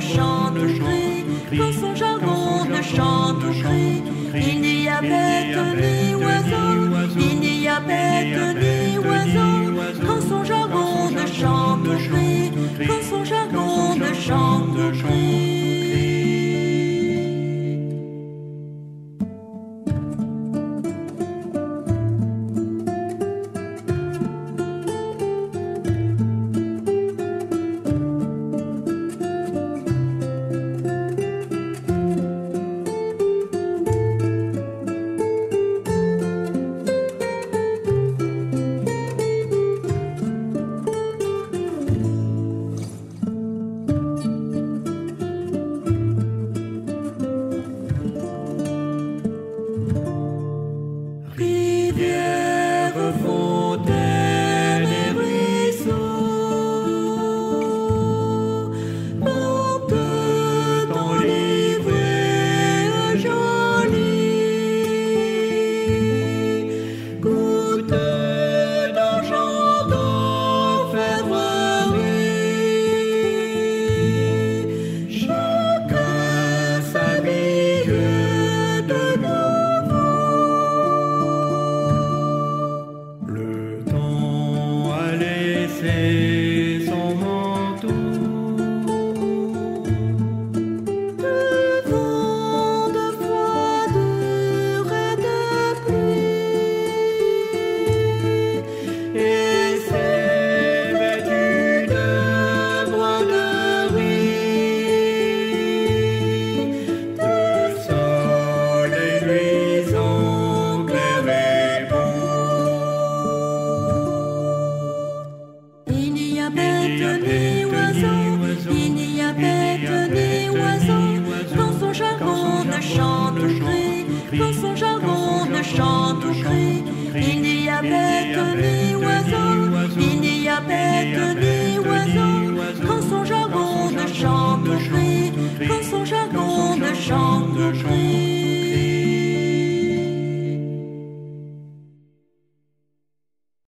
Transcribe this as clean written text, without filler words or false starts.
chant tout cri, dans son jargon de chant tout cri. Il n'y a bête ni oiseau, il n'y a bête ni oiseau, dans son jargon de chant tout cri, dans son jargon de chant tout cri. Rivière, fontaine et ruisseau, monte ton livret joli, goutte d'argent d'orfèvrerie, chacun s'habille de nouveau. Le temps a laissé son manteau de vent, de froidure et de pluie, et s'est vêtu de broderie, de soleil luisant, clair et beau. Il n'y a bête ni oiseau, il n'y a bête ni oiseau, dans son jargon de chant tout cri, dans son jargon de chant tout cri. Il n'y a bête ni oiseau, il n'y a bête ni